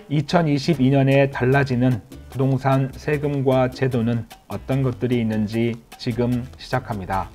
2022년에 달라지는 부동산 세금과 제도는 어떤 것들이 있는지 지금 시작합니다.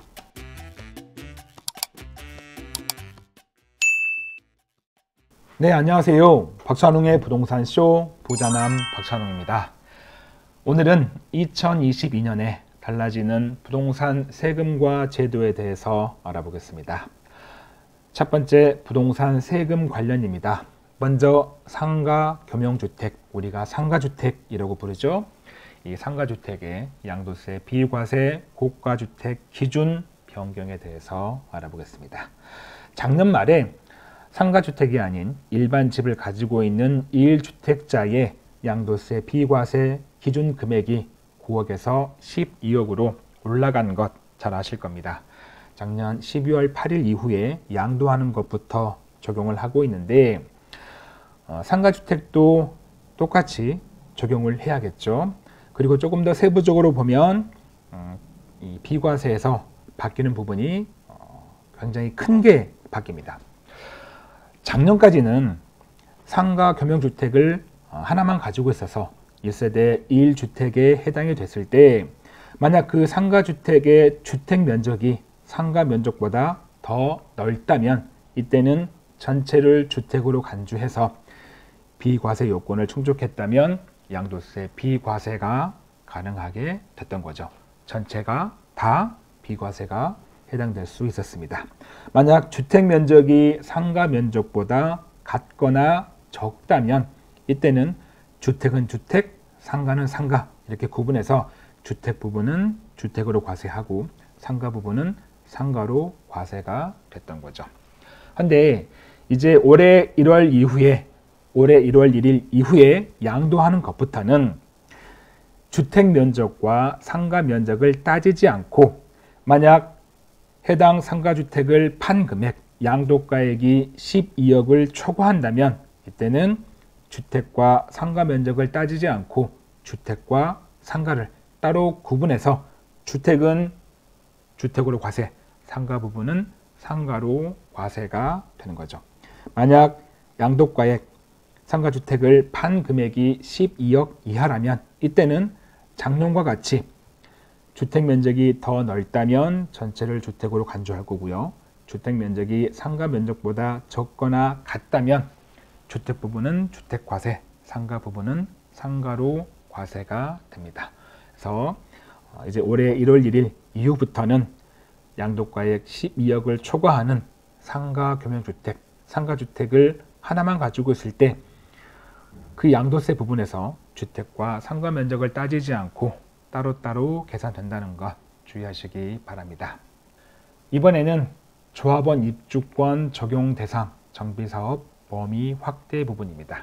네, 안녕하세요. 박찬웅의 부동산쇼 부자남 박찬웅입니다. 오늘은 2022년에 달라지는 부동산 세금과 제도에 대해서 알아보겠습니다. 첫 번째, 부동산 세금 관련입니다. 먼저 상가 겸용주택, 우리가 상가주택이라고 부르죠. 이 상가주택의 양도세, 비과세, 고가주택 기준 변경에 대해서 알아보겠습니다. 작년 말에 상가주택이 아닌 일반 집을 가지고 있는 1주택자의 양도세, 비과세 기준 금액이 9억에서 12억으로 올라간 것 잘 아실 겁니다. 작년 12월 8일 이후에 양도하는 것부터 적용을 하고 있는데 상가주택도 똑같이 적용을 해야겠죠. 그리고 조금 더 세부적으로 보면 이 비과세에서 바뀌는 부분이 굉장히 큰 게 바뀝니다. 작년까지는 상가 겸용주택을 하나만 가지고 있어서 1세대 1주택에 해당이 됐을 때 만약 그 상가주택의 주택 면적이 상가 면적보다 더 넓다면 이때는 전체를 주택으로 간주해서 비과세 요건을 충족했다면 양도세 비과세가 가능하게 됐던 거죠. 전체가 다 비과세가 해당될 수 있었습니다. 만약 주택 면적이 상가 면적보다 같거나 적다면 이때는 주택은 주택, 상가는 상가 이렇게 구분해서 주택 부분은 주택으로 과세하고 상가 부분은 상가로 과세가 됐던 거죠. 그런데 이제 올해 1월 1일 이후에 양도하는 것부터는 주택 면적과 상가 면적을 따지지 않고 만약 해당 상가주택을 판 금액, 양도가액이 12억을 초과한다면 이때는 주택과 상가 면적을 따지지 않고 주택과 상가를 따로 구분해서 주택은 주택으로 과세, 상가 부분은 상가로 과세가 되는 거죠. 만약 양도가액, 상가주택을 판 금액이 12억 이하라면 이때는 작년과 같이 주택 면적이 더 넓다면 전체를 주택으로 간주할 거고요. 주택 면적이 상가 면적보다 적거나 같다면 주택 부분은 주택 과세, 상가 부분은 상가로 과세가 됩니다. 그래서 이제 올해 1월 1일 이후부터는 양도가액 12억을 초과하는 상가 겸용주택, 상가주택을 하나만 가지고 있을 때 그 양도세 부분에서 주택과 상가 면적을 따지지 않고 따로따로 계산된다는 것 주의하시기 바랍니다. 이번에는 조합원 입주권 적용 대상 정비사업 범위 확대 부분입니다.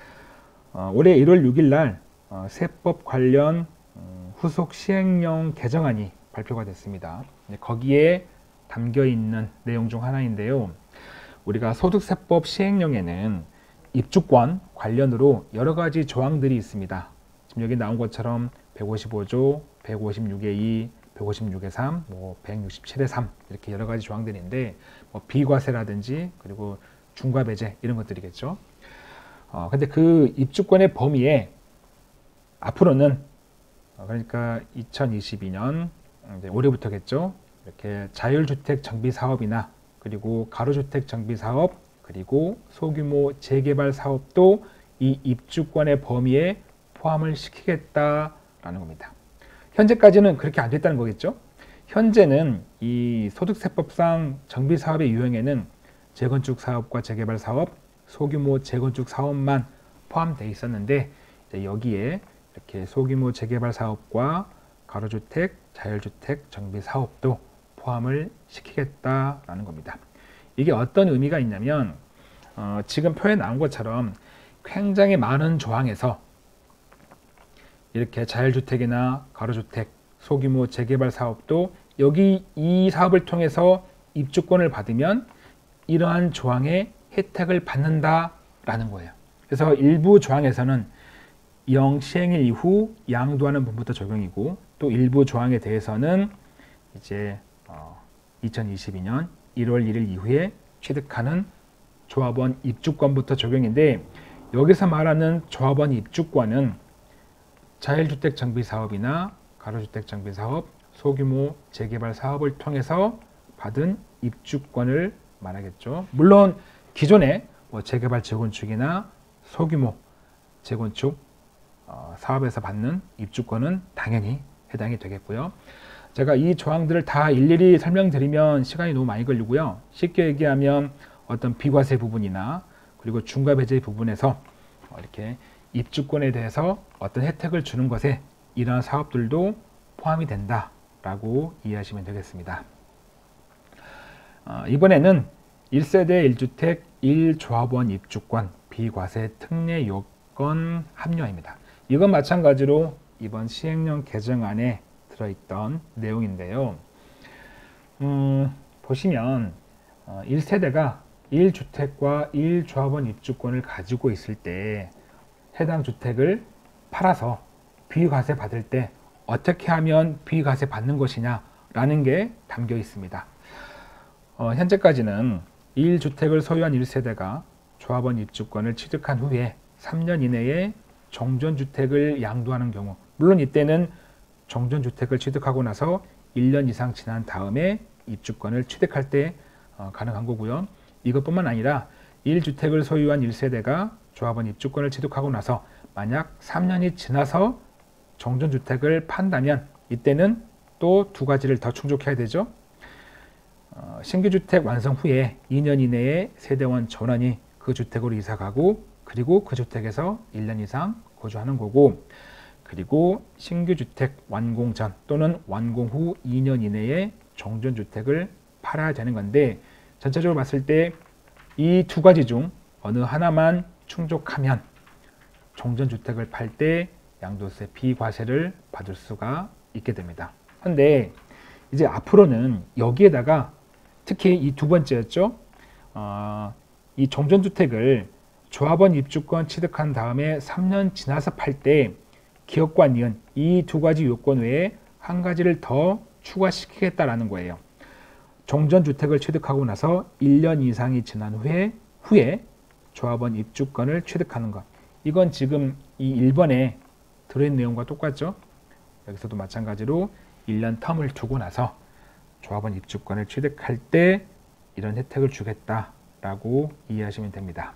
올해 1월 6일 날 세법 관련 후속 시행령 개정안이 발표가 됐습니다. 거기에 담겨 있는 내용 중 하나인데요. 우리가 소득세법 시행령에는 입주권 관련으로 여러 가지 조항들이 있습니다. 지금 여기 나온 것처럼 155조, 156의 2, 156의 3, 167의 3 이렇게 여러 가지 조항들인데 비과세라든지 그리고 중과배제 이런 것들이겠죠. 근데 그 입주권의 범위에 앞으로는 그러니까 2022년 올해부터겠죠. 이렇게 자율주택 정비 사업이나 그리고 가로주택 정비 사업 그리고 소규모 재개발 사업도 이 입주권의 범위에 포함을 시키겠다라는 겁니다. 현재까지는 그렇게 안 됐다는 거겠죠. 현재는 이 소득세법상 정비 사업의 유형에는 재건축 사업과 재개발 사업, 소규모 재건축 사업만 포함되어 있었는데 여기에 이렇게 소규모 재개발 사업과 가로주택, 자율주택 정비 사업도 포함을 시키겠다라는 겁니다. 이게 어떤 의미가 있냐면 지금 표에 나온 것처럼 굉장히 많은 조항에서 이렇게 자율주택이나 가로주택, 소규모 재개발 사업도 여기 이 사업을 통해서 입주권을 받으면 이러한 조항의 혜택을 받는다라는 거예요. 그래서 일부 조항에서는 시행일 이후 양도하는 부분부터 적용이고 또 일부 조항에 대해서는 이제 2022년 1월 1일 이후에 취득하는 조합원 입주권부터 적용인데 여기서 말하는 조합원 입주권은 자율주택 정비 사업이나 가로주택 정비 사업, 소규모 재개발 사업을 통해서 받은 입주권을 말하겠죠. 물론 기존에 재개발 재건축이나 소규모 재건축 사업에서 받는 입주권은 당연히 해당이 되겠고요. 제가 이 조항들을 다 일일이 설명드리면 시간이 너무 많이 걸리고요. 쉽게 얘기하면 어떤 비과세 부분이나 그리고 중과배제 부분에서 이렇게 입주권에 대해서 어떤 혜택을 주는 것에 이러한 사업들도 포함이 된다라고 이해하시면 되겠습니다. 이번에는 1세대 1주택 1조합원 입주권 비과세 특례 요건 합리화입니다. 이건 마찬가지로 이번 시행령 개정안에 들어있던 내용인데요. 보시면 1세대가 1주택과 1조합원 입주권을 가지고 있을 때 해당 주택을 팔아서 비과세 받을 때 어떻게 하면 비과세 받는 것이냐 라는 게 담겨 있습니다. 현재까지는 1주택을 소유한 1세대가 조합원 입주권을 취득한 후에 3년 이내에 정전주택을 양도하는 경우, 물론 이때는 정전주택을 취득하고 나서 1년 이상 지난 다음에 입주권을 취득할 때 가능한 거고요. 이것뿐만 아니라 1주택을 소유한 1세대가 조합원 입주권을 취득하고 나서 만약 3년이 지나서 정전주택을 판다면 이때는 또 두 가지를 더 충족해야 되죠. 신규주택 완성 후에 2년 이내에 세대원 전원이 그 주택으로 이사가고 그리고 그 주택에서 1년 이상 거주하는 거고, 그리고 신규주택 완공 전 또는 완공 후 2년 이내에 정전주택을 팔아야 되는 건데, 전체적으로 봤을 때 이 두 가지 중 어느 하나만 충족하면 정전주택을 팔 때 양도세 비과세를 받을 수가 있게 됩니다. 그런데 이제 앞으로는 여기에다가 특히 이 두 번째였죠. 이 정전주택을 조합원 입주권 취득한 다음에 3년 지나서 팔 때 기업과 니은 이 두 가지 요건 외에 한 가지를 더 추가시키겠다라는 거예요. 정전주택을 취득하고 나서 1년 이상이 지난 후에 조합원 입주권을 취득하는 것. 이건 지금 이 1번에 들어있는 내용과 똑같죠. 여기서도 마찬가지로 1년 텀을 두고 나서 조합원 입주권을 취득할 때 이런 혜택을 주겠다라고 이해하시면 됩니다.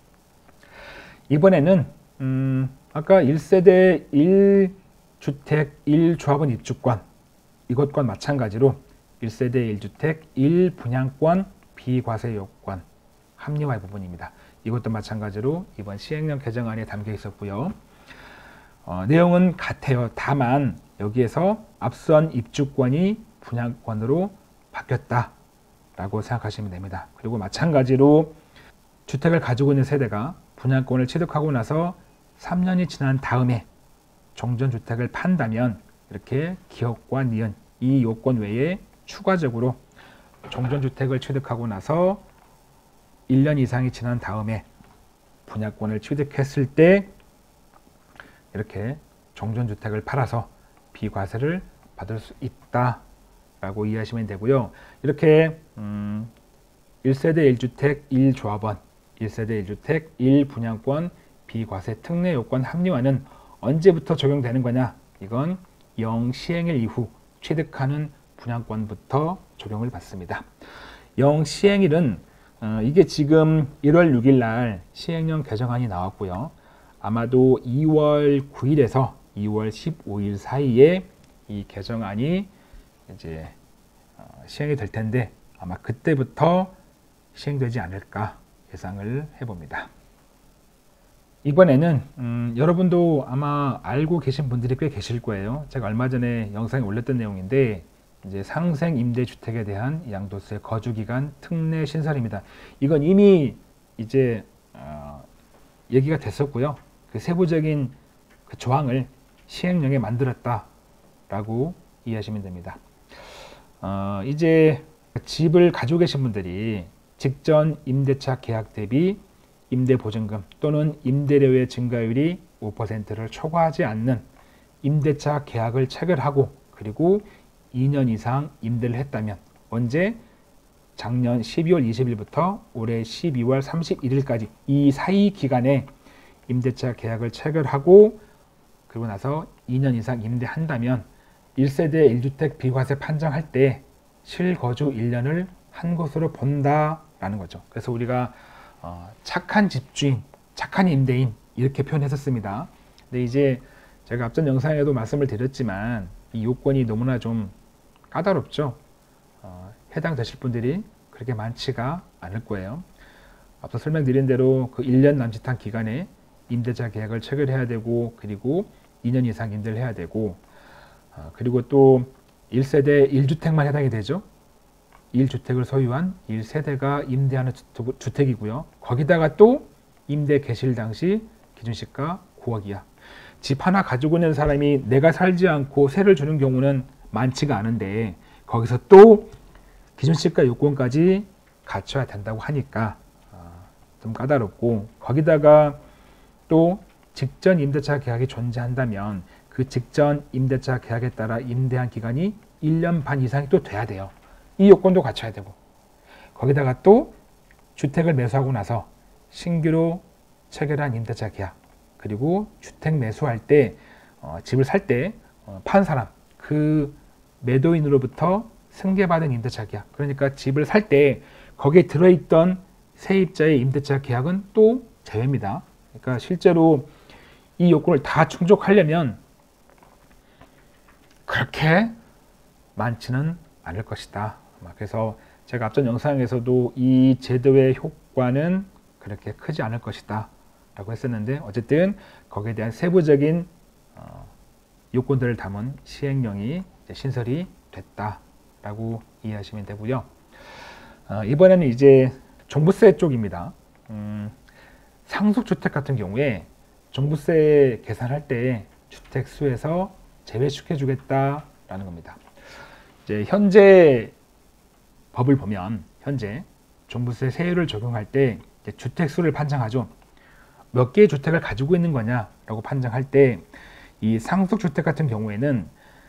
이번에는 아까 1세대 1주택 1조합원 입주권 이것과 마찬가지로 1세대 1주택 1분양권 비과세 요건 합리화의 부분입니다. 이것도 마찬가지로 이번 시행령 개정안에 담겨 있었고요. 내용은 같아요. 다만 여기에서 앞선 입주권이 분양권으로 바뀌었다라고 생각하시면 됩니다. 그리고 마찬가지로 주택을 가지고 있는 세대가 분양권을 취득하고 나서 3년이 지난 다음에 정전주택을 판다면 이렇게 기업과 니은 이 요건 외에 추가적으로 정전주택을 취득하고 나서 1년 이상이 지난 다음에 분양권을 취득했을 때 이렇게 정전주택을 팔아서 비과세를 받을 수 있다라고 이해하시면 되고요. 이렇게 1세대 1주택 1조합원 1세대 1주택 1분양권 비과세 특례 요건 합리화는 언제부터 적용되는 거냐? 이건 영시행일 이후 취득하는 분양권부터 적용을 받습니다. 영시행일은 이게 지금 1월 6일 날 시행령 개정안이 나왔고요. 아마도 2월 9일에서 2월 15일 사이에 이 개정안이 이제 시행이 될 텐데 아마 그때부터 시행되지 않을까 예상을 해봅니다. 이번에는 여러분도 아마 알고 계신 분들이 꽤 계실 거예요. 제가 얼마 전에 영상에 올렸던 내용인데 이제 상생 임대주택에 대한 양도세 거주기간 특례 신설입니다. 이건 이미 이제 얘기가 됐었고요. 그 세부적인 그 조항을 시행령에 만들었다라고 이해하시면 됩니다. 이제 집을 가지고 계신 분들이 직전 임대차 계약 대비 임대보증금 또는 임대료의 증가율이 5%를 초과하지 않는 임대차 계약을 체결하고 그리고 2년 이상 임대를 했다면 언제? 작년 12월 20일부터 올해 12월 31일까지 이 사이 기간에 임대차 계약을 체결하고 그리고 나서 2년 이상 임대한다면 1세대 1주택 비과세 판정할 때 실거주 1년을 한 것으로 본다라는 거죠. 그래서 우리가 착한 집주인, 착한 임대인 이렇게 표현했었습니다. 근데 이제 제가 앞전 영상에도 말씀을 드렸지만 이 요건이 너무나 좀 까다롭죠. 해당되실 분들이 그렇게 많지가 않을 거예요. 앞서 설명드린 대로 그 1년 남짓한 기간에 임대차 계약을 체결해야 되고 그리고 2년 이상 임대를 해야 되고 그리고 또 1세대 1주택만 해당이 되죠. 1주택을 소유한 1세대가 임대하는 주택이고요. 거기다가 또 임대 개시일 당시 기준시가 9억 이하. 집 하나 가지고 있는 사람이 내가 살지 않고 세를 주는 경우는 많지가 않은데 거기서 또 기준시가 요건까지 갖춰야 된다고 하니까 좀 까다롭고 거기다가 또 직전 임대차 계약이 존재한다면 그 직전 임대차 계약에 따라 임대한 기간이 1년 반 이상이 또 돼야 돼요. 이 요건도 갖춰야 되고 거기다가 또 주택을 매수하고 나서 신규로 체결한 임대차 계약 그리고 주택 매수할 때 집을 살 때 판 사람 그 매도인으로부터 승계받은 임대차 계약 그러니까 집을 살 때 거기에 들어있던 세입자의 임대차 계약은 또 제외입니다. 그러니까 실제로 이 요건을 다 충족하려면 그렇게 많지는 않을 것이다. 그래서 제가 앞전 영상에서도 이 제도의 효과는 그렇게 크지 않을 것이다 라고 했었는데 어쨌든 거기에 대한 세부적인 요건들을 담은 시행령이 이제 신설이 됐다 라고 이해하시면 되고요. 이번에는 이제 종부세 쪽입니다. 상속주택 같은 경우에 종부세 계산할 때 주택수에서 제외시켜 주겠다라는 겁니다. 이제 현재 법을 보면 현재 종부세 세율을 적용할 때 주택수를 판정하죠. 몇 개의 주택을 가지고 있는 거냐라고 판정할 때 이 상속주택 같은 경우에는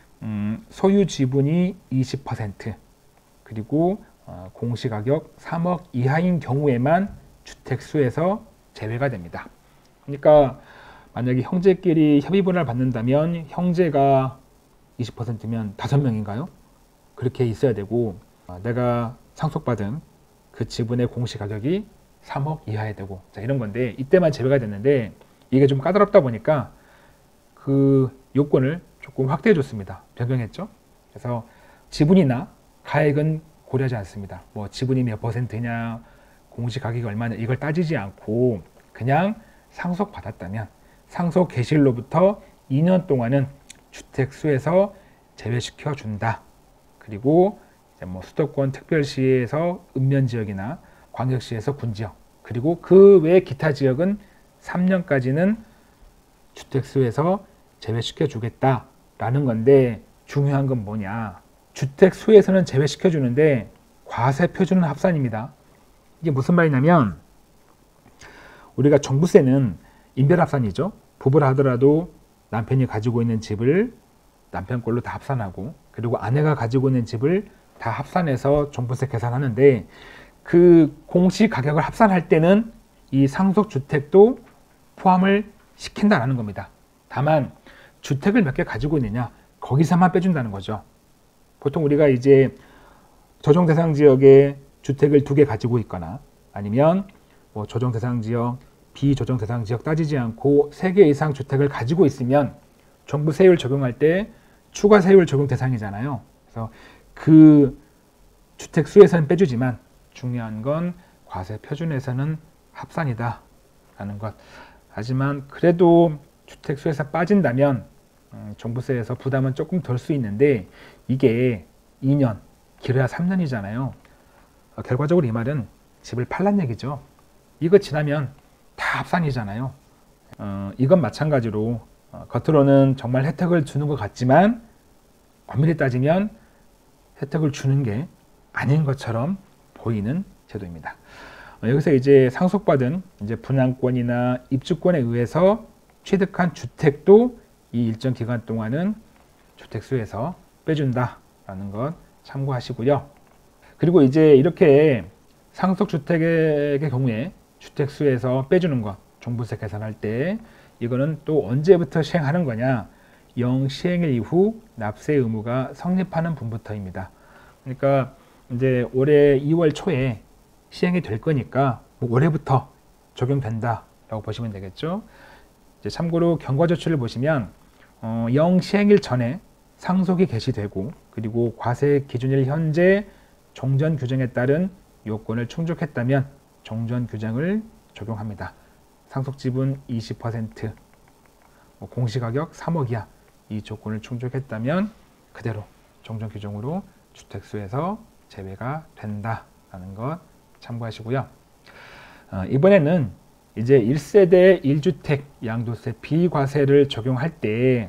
소유 지분이 20% 그리고 공시가격 3억 이하인 경우에만 주택수에서 제외가 됩니다. 그러니까 만약에 형제끼리 협의분할 받는다면 형제가 20%면 5명인가요? 그렇게 있어야 되고 내가 상속받은 그 지분의 공시가격이 3억 이하야 되고 자, 이런 건데 이때만 제외가 됐는데 이게 좀 까다롭다 보니까 그 요건을 조금 확대해 줬습니다. 변경했죠. 그래서 지분이나 가액은 고려하지 않습니다. 뭐 지분이 몇 %냐 공시가격이 얼마냐 이걸 따지지 않고 그냥 상속받았다면 상속 개시일로부터 2년 동안은 주택수에서 제외시켜 준다. 그리고 이제 뭐 수도권 특별시에서 읍면지역이나 광역시에서 군지역 그리고 그 외 기타 지역은 3년까지는 주택수에서 제외시켜 주겠다라는 건데 중요한 건 뭐냐 주택수에서는 제외시켜 주는데 과세 표준은 합산입니다. 이게 무슨 말이냐면 우리가 종부세는 인별합산이죠. 부부를 하더라도 남편이 가지고 있는 집을 남편 걸로 다 합산하고 그리고 아내가 가지고 있는 집을 다 합산해서 종부세 계산하는데 그 공시가격을 합산할 때는 이 상속주택도 포함을 시킨다라는 겁니다. 다만 주택을 몇 개 가지고 있느냐 거기서만 빼준다는 거죠. 보통 우리가 이제 조정 대상 지역에 주택을 2개 가지고 있거나 아니면 뭐 조정 대상 지역, 비조정 대상 지역 따지지 않고 3개 이상 주택을 가지고 있으면 종부세율 적용할 때 추가 세율 적용 대상이잖아요. 그래서 그 주택 수에서는 빼주지만 중요한 건 과세 표준에서는 합산이다 라는 것. 하지만 그래도 주택 수에서 빠진다면 종부세에서 부담은 조금 덜 수 있는데 이게 2년, 길어야 3년이잖아요. 결과적으로 이 말은 집을 팔란 얘기죠. 이거 지나면 다 합산이잖아요. 이건 마찬가지로 겉으로는 정말 혜택을 주는 것 같지만 엄밀히 따지면 혜택을 주는 게 아닌 것처럼 보이는 제도입니다. 여기서 이제 상속받은 이제 분양권이나 입주권에 의해서 취득한 주택도 이 일정 기간 동안은 주택수에서 빼준다라는 것 참고하시고요. 그리고 이제 이렇게 상속주택의 경우에 주택수에서 빼주는 것, 종부세 계산할 때 이거는 또 언제부터 시행하는 거냐? 영시행일 이후 납세 의무가 성립하는 분부터입니다. 그러니까 이제 올해 2월 초에 시행이 될 거니까 올해부터 적용된다라고 보시면 되겠죠. 이제 참고로 경과조치를 보시면 영시행일 전에 상속이 개시되고 그리고 과세 기준일 현재 종전 규정에 따른 요건을 충족했다면 종전 규정을 적용합니다. 상속 지분 20%, 공시가격 3억 이하 이 조건을 충족했다면 그대로 종전 규정으로 주택수에서 제외가 된다라는 것 참고하시고요. 이번에는 이제 1세대 1주택 양도세 비과세를 적용할 때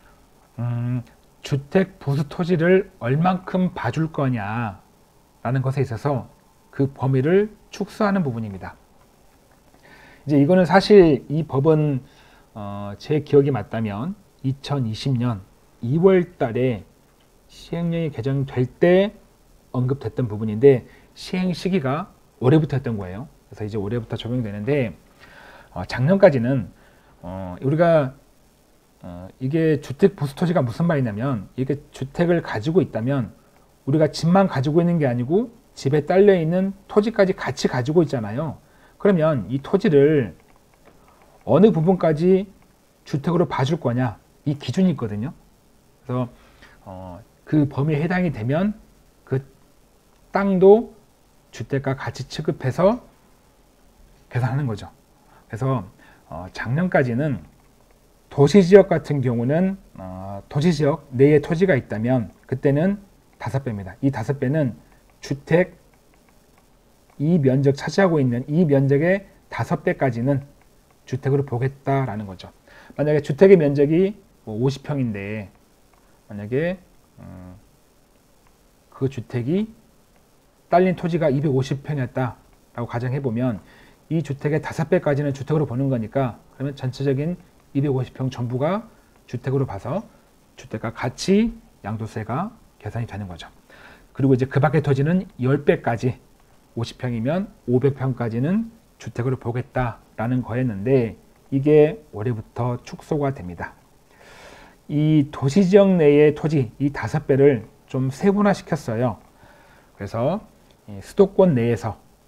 주택 부수 토지를 얼만큼 봐줄 거냐라는 것에 있어서 그 범위를 축소하는 부분입니다. 이제 이거는 사실 이 법은 제 기억이 맞다면 2020년 2월 달에 시행령이 개정될 때 언급됐던 부분인데 시행 시기가 올해부터 했던 거예요. 그래서 이제 올해부터 적용되는데 작년까지는 우리가 이게 주택 부수 토지가 무슨 말이냐면 이게 주택을 가지고 있다면 우리가 집만 가지고 있는 게 아니고 집에 딸려 있는 토지까지 같이 가지고 있잖아요. 그러면 이 토지를 어느 부분까지 주택으로 봐줄 거냐 이 기준이 있거든요. 그래서 그 범위에 해당이 되면 그 땅도 주택과 같이 취급해서 계산하는 거죠. 그래서 작년까지는 도시지역 같은 경우는 도시지역 내에 토지가 있다면 그때는 5배입니다. 이 5배는 주택 이 면적 차지하고 있는 이 면적의 5배까지는 주택으로 보겠다라는 거죠. 만약에 주택의 면적이 50평인데 만약에 그 주택이 딸린 토지가 250평이었다라고 가정해보면 이 주택의 5배까지는 주택으로 보는 거니까 그러면 전체적인 250평 전부가 주택으로 봐서 주택과 같이 양도세가 계산이 되는 거죠. 그리고 이제 그 밖의 토지는 10배까지 50평이면 500평까지는 주택으로 보겠다라는 거였는데 이게 올해부터 축소가 됩니다. 이 도시지역 내의 토지 이 5배를 좀 세분화시켰어요. 그래서 수도권 내의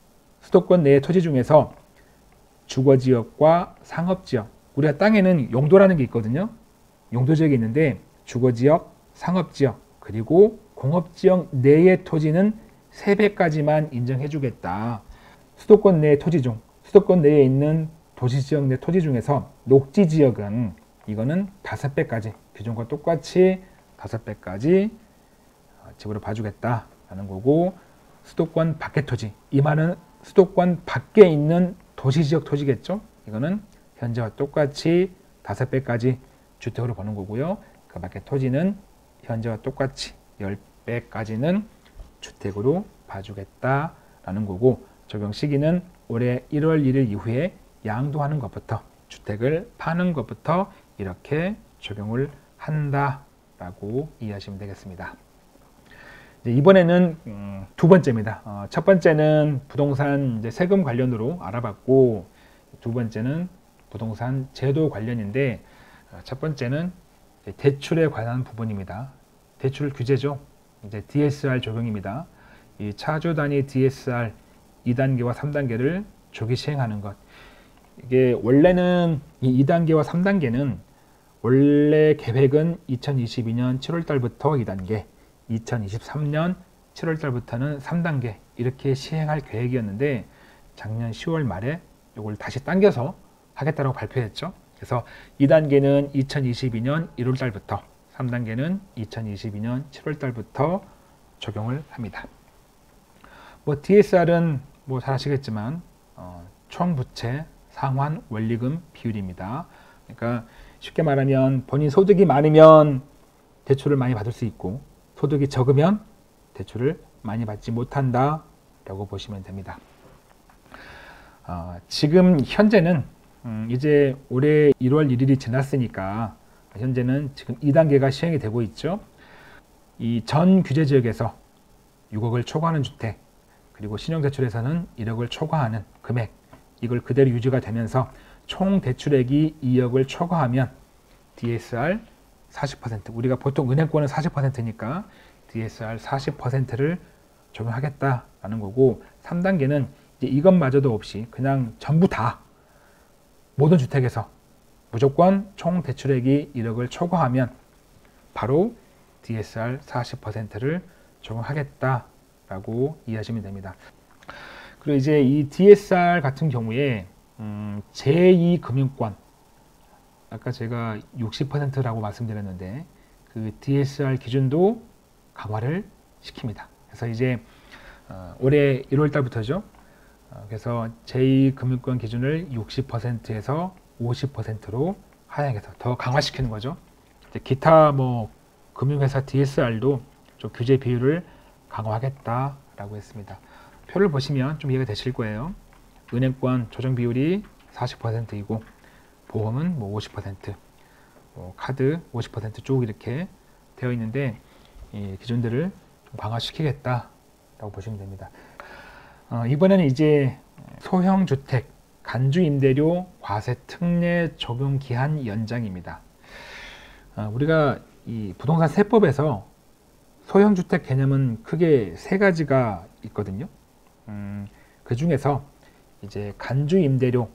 토지 중에서 주거지역과 상업지역, 우리가 땅에는 용도라는 게 있거든요. 용도지역이 있는데 주거지역, 상업지역, 그리고 공업지역 내의 토지는 3배까지만 인정해주겠다. 수도권 내의 토지 중, 수도권 내에 있는 도시지역 내 토지 중에서 녹지지역은 이거는 5배까지, 기존과 똑같이 5배까지 집으로 봐주겠다라는 거고, 수도권 밖의 토지, 이 말은 수도권 밖에 있는 도시지역 토지겠죠. 이거는 현재와 똑같이 5배까지 주택으로 보는 거고요. 그 밖의 토지는 현재와 똑같이 10배까지는 주택으로 봐주겠다라는 거고, 적용 시기는 올해 1월 1일 이후에 양도하는 것부터, 주택을 파는 것부터 이렇게 적용을 한다라고 이해하시면 되겠습니다. 이번에는 두 번째입니다. 첫 번째는 부동산 이제 세금 관련으로 알아봤고, 두 번째는 부동산 제도 관련인데, 첫 번째는 대출에 관한 부분입니다. 대출 규제죠. 이제 DSR 적용입니다. 이 차주 단위 DSR 2단계와 3단계를 조기 시행하는 것. 이게 원래는 이 2단계와 3단계는 원래 계획은 2022년 7월 달부터 2단계, 2023년 7월 달부터는 3단계 이렇게 시행할 계획이었는데 작년 10월 말에 이걸 다시 당겨서 하겠다고 발표했죠. 그래서 2단계는 2022년 1월 달부터, 3단계는 2022년 7월 달부터 적용을 합니다. DSR은 잘 아시겠지만 총 부채 상환 원리금 비율입니다. 그러니까 쉽게 말하면 본인 소득이 많으면 대출을 많이 받을 수 있고, 소득이 적으면 대출을 많이 받지 못한다라고 보시면 됩니다. 지금 현재는 이제 올해 1월 1일이 지났으니까 현재는 지금 2단계가 시행이 되고 있죠. 이 전 규제 지역에서 6억을 초과하는 주택, 그리고 신용대출에서는 1억을 초과하는 금액, 이걸 그대로 유지가 되면서 총 대출액이 2억을 초과하면 DSR 40%, 우리가 보통 은행권은 40%니까 DSR 40%를 적용하겠다라는 거고, 3단계는 이제 이것마저도 없이 그냥 전부 다 모든 주택에서 무조건 총 대출액이 1억을 초과하면 바로 DSR 40%를 적용하겠다라고 이해하시면 됩니다. 그리고 이제 이 DSR 같은 경우에 제2금융권, 아까 제가 60%라고 말씀드렸는데 그 DSR 기준도 강화를 시킵니다. 그래서 이제 올해 1월 달부터죠. 그래서 제2금융권 기준을 60%에서 50%로 하향해서 더 강화시키는 거죠. 기타 뭐 금융회사 DSR도 좀 규제 비율을 강화하겠다라고 했습니다. 표를 보시면 좀 이해가 되실 거예요. 은행권 조정 비율이 40%이고 보험은 뭐 50%, 카드 50% 이렇게 되어 있는데 이 기준들을 좀 강화시키겠다라고 보시면 됩니다. 이번에는 이제 소형주택 간주임대료 과세 특례 적용 기한 연장입니다. 우리가 이 부동산 세법에서 소형주택 개념은 크게 세 가지가 있거든요. 그 중에서 이제 간주임대료에서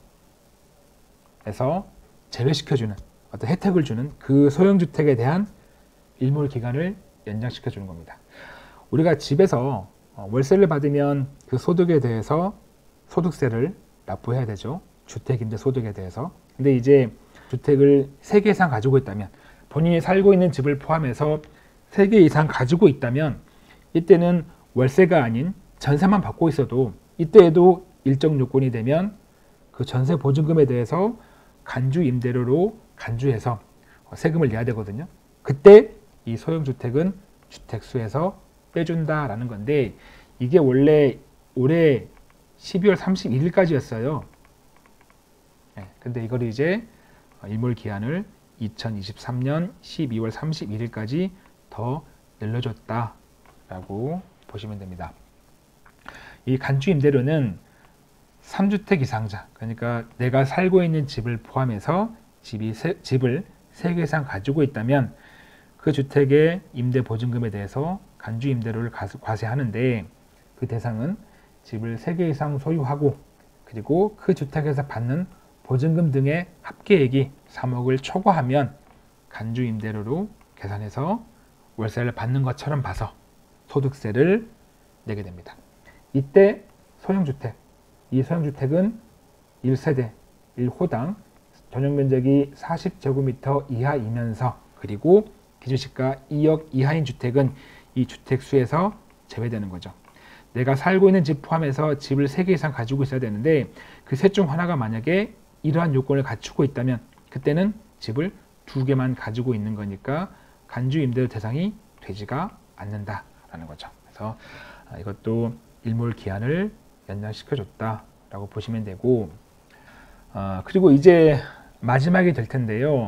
제외시켜주는 어떤 혜택을 주는 그 소형주택에 대한 일몰 기간을 연장시켜주는 겁니다. 우리가 집에서 월세를 받으면 그 소득에 대해서 소득세를 납부해야 되죠. 주택임대 소득에 대해서. 근데 이제 주택을 3개 이상 가지고 있다면, 본인이 살고 있는 집을 포함해서 3개 이상 가지고 있다면 이때는 월세가 아닌 전세만 받고 있어도 이때에도 일정 요건이 되면 그 전세 보증금에 대해서 간주임대료로 간주해서 세금을 내야 되거든요. 그때 이 소형주택은 주택수에서 빼준다라는 건데, 이게 원래 올해 12월 31일까지였어요. 근데 이걸 이제 일몰 기한을 2023년 12월 31일까지 더 늘려줬다라고 보시면 됩니다. 이 간주임대료는 3주택 이상자, 그러니까 내가 살고 있는 집을 포함해서 집을 3개 이상 가지고 있다면 그 주택의 임대보증금에 대해서 간주임대료를 과세하는데, 그 대상은 집을 3개 이상 소유하고 그리고 그 주택에서 받는 보증금 등의 합계액이 3억을 초과하면 간주임대료로 계산해서 월세를 받는 것처럼 봐서 소득세를 내게 됩니다. 이때 소형주택, 이 소형주택은 1세대 1호당 전용면적이 40제곱미터 이하이면서, 그리고 기준시가 2억 이하인 주택은 이 주택수에서 제외되는 거죠. 내가 살고 있는 집 포함해서 집을 3개 이상 가지고 있어야 되는데 그 셋 중 하나가 만약에 이러한 요건을 갖추고 있다면 그때는 집을 2개만 가지고 있는 거니까 간주임대료 대상이 되지가 않는다라는 거죠. 그래서 이것도 일몰 기한을 연장시켜줬다라고 보시면 되고, 그리고 이제 마지막이 될 텐데요.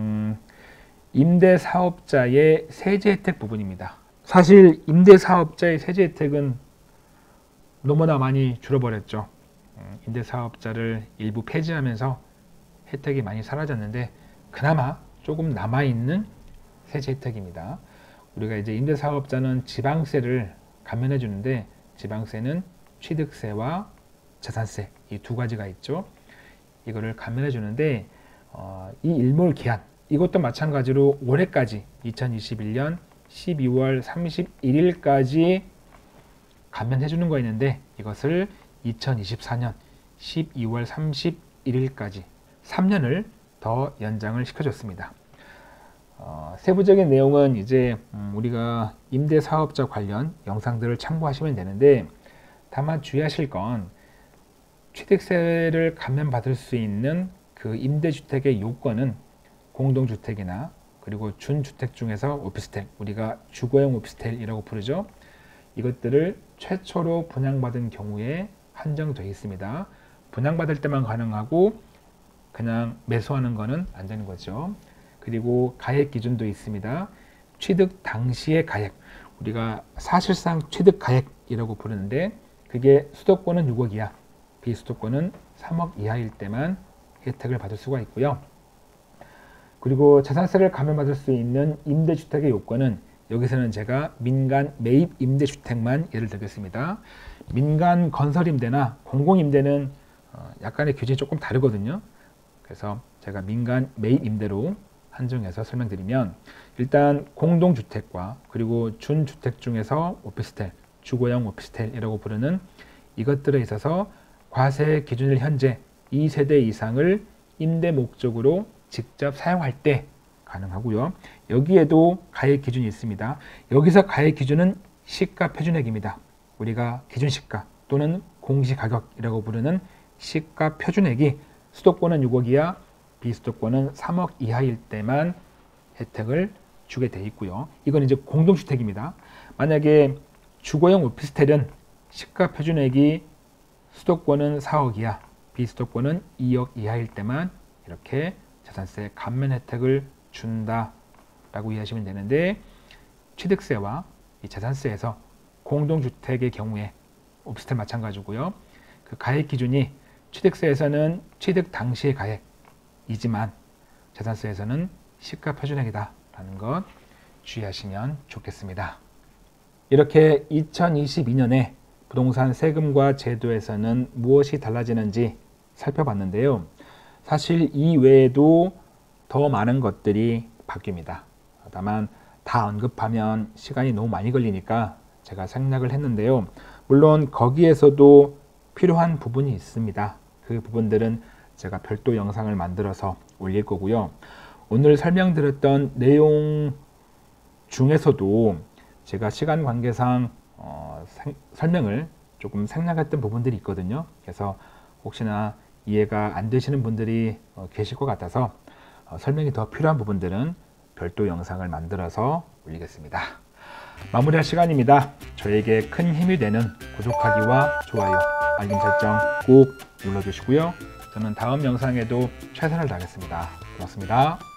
임대사업자의 세제 혜택 부분입니다. 사실 임대사업자의 세제 혜택은 너무나 많이 줄어버렸죠. 임대사업자를 일부 폐지하면서 혜택이 많이 사라졌는데 그나마 조금 남아있는 세제 혜택입니다. 우리가 이제 임대사업자는 지방세를 감면해 주는데, 지방세는 취득세와 재산세 이 2가지가 있죠. 이거를 감면해 주는데 이 일몰 기한, 이것도 마찬가지로 올해까지 2021년 12월 31일까지 감면해 주는 거 있는데, 이것을 2024년 12월 31일까지 3년을 더 연장을 시켜줬습니다. 세부적인 내용은 이제 우리가 임대사업자 관련 영상들을 참고하시면 되는데, 다만 주의하실 건 취득세를 감면받을 수 있는 그 임대주택의 요건은 공동주택이나 그리고 준주택 중에서 오피스텔, 우리가 주거용 오피스텔이라고 부르죠. 이것들을 최초로 분양받은 경우에 한정되어 있습니다. 분양받을 때만 가능하고 그냥 매수하는 거는 안 되는 거죠. 그리고 가액 기준도 있습니다. 취득 당시의 가액, 우리가 사실상 취득 가액이라고 부르는데 그게 수도권은 6억 이하, 비수도권은 3억 이하일 때만 혜택을 받을 수가 있고요. 그리고 자산세를 감면받을 수 있는 임대주택의 요건은 여기서는 제가 민간 매입 임대주택만 예를 들겠습니다. 민간 건설임대나 공공임대는 약간의 규정이 조금 다르거든요. 그래서 제가 민간 매입 임대로 한정해서 설명드리면, 일단 공동주택과 그리고 준주택 중에서 오피스텔, 주거용 오피스텔이라고 부르는 이것들에 있어서 과세 기준일 현재 2세대 이상을 임대 목적으로 직접 사용할 때 가능하고요. 여기에도 가액 기준이 있습니다. 여기서 가액 기준은 시가 표준액입니다. 우리가 기준시가 또는 공시가격이라고 부르는 시가 표준액이 수도권은 6억 이하, 비수도권은 3억 이하일 때만 혜택을 주게 돼 있고요. 이건 이제 공동주택입니다. 만약에 주거용 오피스텔은 시가 표준액이 수도권은 4억 이하, 비수도권은 2억 이하일 때만 이렇게 자산세 감면 혜택을 준다라고 이해하시면 되는데, 취득세와 이 자산세에서 공동주택의 경우에 오피스텔 마찬가지고요. 그 가액 기준이 취득세에서는 취득 당시의 가액이지만 자산세에서는 시가 표준액이다라는 것 주의하시면 좋겠습니다. 이렇게 2022년에 부동산 세금과 제도에서는 무엇이 달라지는지 살펴봤는데요. 사실 이 외에도 더 많은 것들이 바뀝니다. 다만 다 언급하면 시간이 너무 많이 걸리니까 제가 생략을 했는데요. 물론 거기에서도 필요한 부분이 있습니다. 그 부분들은 제가 별도 영상을 만들어서 올릴 거고요. 오늘 설명드렸던 내용 중에서도 제가 시간 관계상 설명을 조금 생략했던 부분들이 있거든요. 그래서 혹시나 이해가 안 되시는 분들이 계실 것 같아서 설명이 더 필요한 부분들은 별도 영상을 만들어서 올리겠습니다. 마무리할 시간입니다. 저에게 큰 힘이 되는 구독하기와 좋아요, 알림 설정 꼭 눌러주시고요. 저는 다음 영상에도 최선을 다하겠습니다. 고맙습니다.